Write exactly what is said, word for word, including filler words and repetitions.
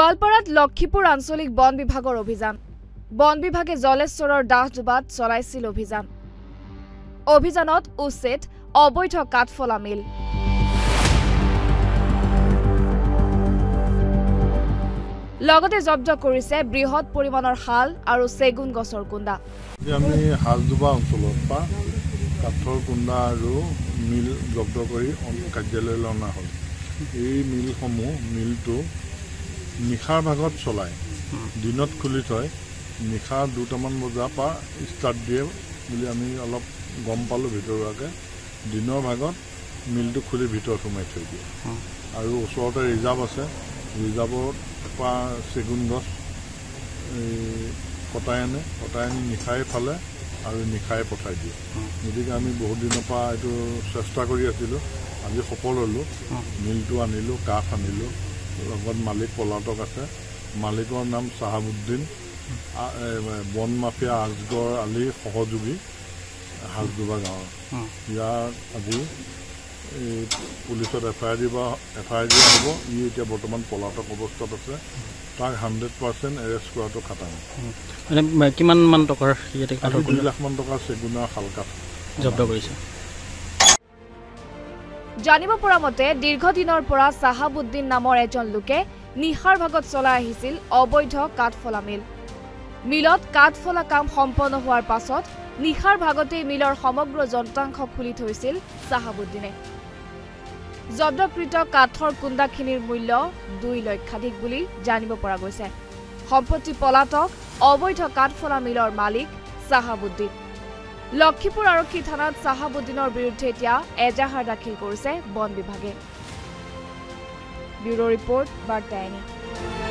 গোৱালপাৰাত লক্ষীপুৰ আঞ্চলিক বন বিভাগৰ অভিযান বন বিভাগে জলেশ্বৰৰ দাহজোবাত চলাইছিল অভিযান অভিযানত উচ্ছেদ অবৈধ কাঠফলা মিল লগতে জব্দ কৰিছে বৃহৎ পৰিমাণৰ হাল আৰু চেগুন গছৰ কুণ্ডা আমি হালজোবা অঞ্চলৰ পৰা কাঠৰ কুণ্ডা আৰু মিল জব্দ কৰি কাৰ্যালয়লৈ অনা হ'ল এই মিলসমূহ মিলটো নিশাৰ ভাগত চলায় দিনত খুলি থয় নিশা দুটামান বজাৰ পৰা ষ্টাৰ্ট দিয়ে বুলি আমি অলপ গম পালোঁ ভিতৰুৱাকৈ দিনৰ ভাগত মিলটো খুলি ভিতৰত সোমাই থৈ দিয়ে আৰু ওচৰতে ৰিজাৰ্ভ আছে ৰিজাৰ্ভৰ পৰা চেগুন গছ কটাই আনে কটাই আনি নিশাই ফালে আৰু নিশাই পঠাই দিয়ে গতিকে আমি বহুত দিনৰ পৰা এইটো চেষ্টা কৰি আছিলোঁ আজি সফল হ'লোঁ মিলটো আনিলোঁ কাঠ আনিলোঁ লগত মালিক পলাতক আছে মালিকৰ নাম চাহাবুদ্দিন বন মাফিয়া আজগৰ আলী সহযোগী হাজদোবা গাঁৱৰ ইয়াৰ আজি পুলিচত এফ আই আৰ দিব এফ আই আৰ দিয়া হ'ব ই এতিয়া বৰ্তমান পলাতক অৱস্থাত আছে তাক হাণ্ড্ৰেড পাৰ্চেণ্ট এৰেষ্ট কৰাটো খাটাং মানে কিমানমান টকাৰ দুই লাখমান টকাৰ চেগুনৰ শালকাঠ জব্দ কৰিছে জানিব পৰা মতে দীৰ্ঘদিনৰ পৰা চাহাবুদ্দিন নামৰ এজন লোকে নিশাৰ ভাগত চলাই আহিছিল অবৈধ কাঠফলা মিল মিলত কাঠফলা কাম সম্পন্ন হোৱাৰ পাছত নিশাৰ ভাগতেই মিলৰ সমগ্ৰ যন্ত্ৰাংশ খুলি থৈছিল চাহাবুদ্দিনে জব্দকৃত কাঠৰ কুণ্ডাখিনিৰ মূল্য দুই লক্ষাধিক বুলি জানিব পৰা গৈছে সম্পত্তি পলাতক অবৈধ কাঠফলা মিলৰ মালিক চাহাবুদ্দিন লক্ষীপুৰ আৰক্ষী থানাত চাহাবুদ্দিনৰ বিৰুদ্ধে এতিয়া এজাহাৰ দাখিল কৰিছে বন বিভাগে ব্যুৰো ৰিপৰ্ট বাৰ্তাইনী।